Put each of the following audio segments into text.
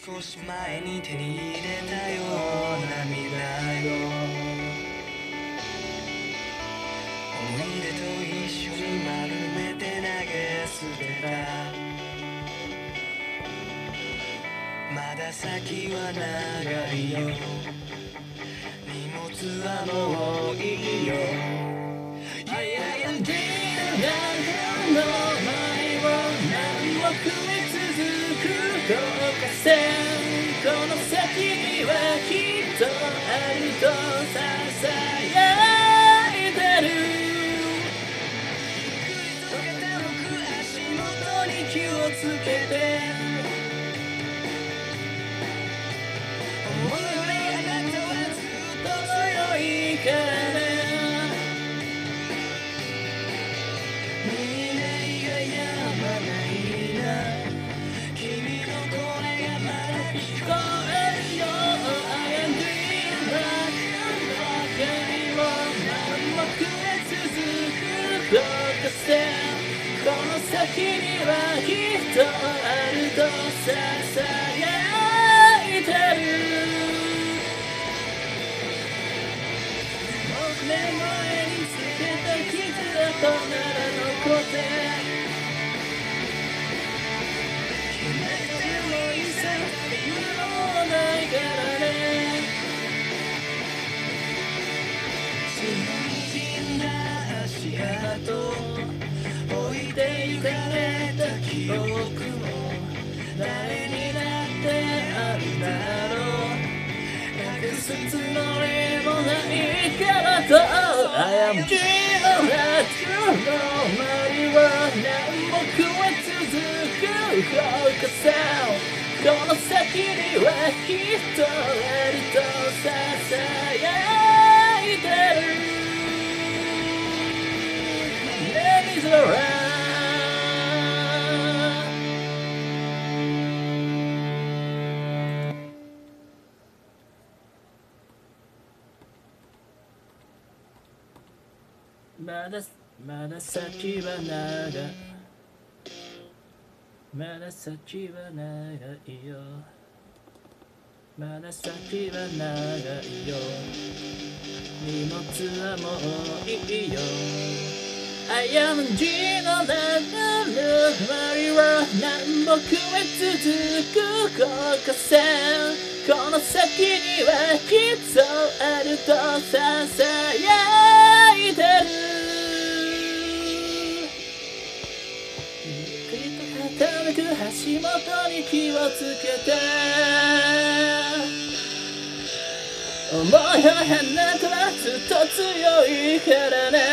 少し前に手に入れたような未来を思い出と一緒に丸めて投げ捨てた。まだ先は長いよ、荷物はもういいよ。いやいや人生の前を何も食い続く導火線、この先にはきっとあるとささやいてる。ゆっくりと傾く足元に気をつけて、思うよりあなたはずっと強いからね。未来がやまないな、君の声がまだ聞こえるよ。I am dreaming 中にも何も増え続く導火線、この先にはきっとあるとささやいてる。6年前につけた傷跡なら残って決めてもいいさっていうのもないからね。血の滲んだ足跡置いていかれた記憶も誰にだってあるだろう。隠すつもりもないからと I am dreaming that you know 周りは何も食え続く導火線、この先にはきっとあるとささやいてる。Name is around。まだ先は長い、まだ先は長いよ、まだ先は長いよ、荷物はもういいよ。I am dreaming of that周りは何も食え続く導火線、この先にはきっとあるとささやいてる。傾く足元に気をつけて、思いはあなたはずっと強いからね。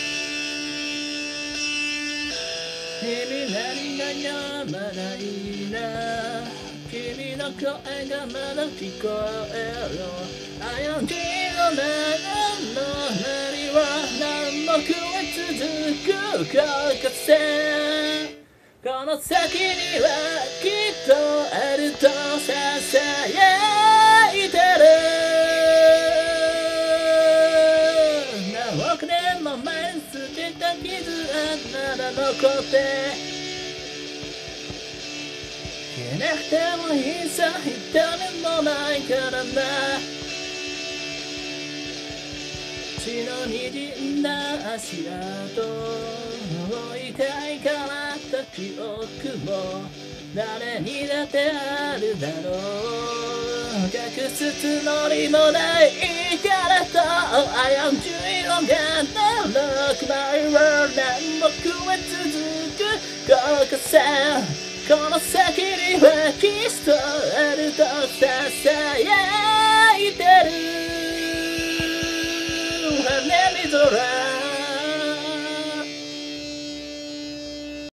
君何がやまないな、君の声がまだ聞こえる。I am dreamingの何は何も食え続く導火線、この先にはきっとあるとささやいてる。何億年も前に捨てた傷なら残って消えなくてもいいさ、痛みもないからな。血の滲んだ足跡追いたいからった記憶も誰にだってあるだろう。隠すつもりもないからと I am dreaming of God look my world 何も食え続く導火線、この先にはきっとあるとささやいてる。羽水空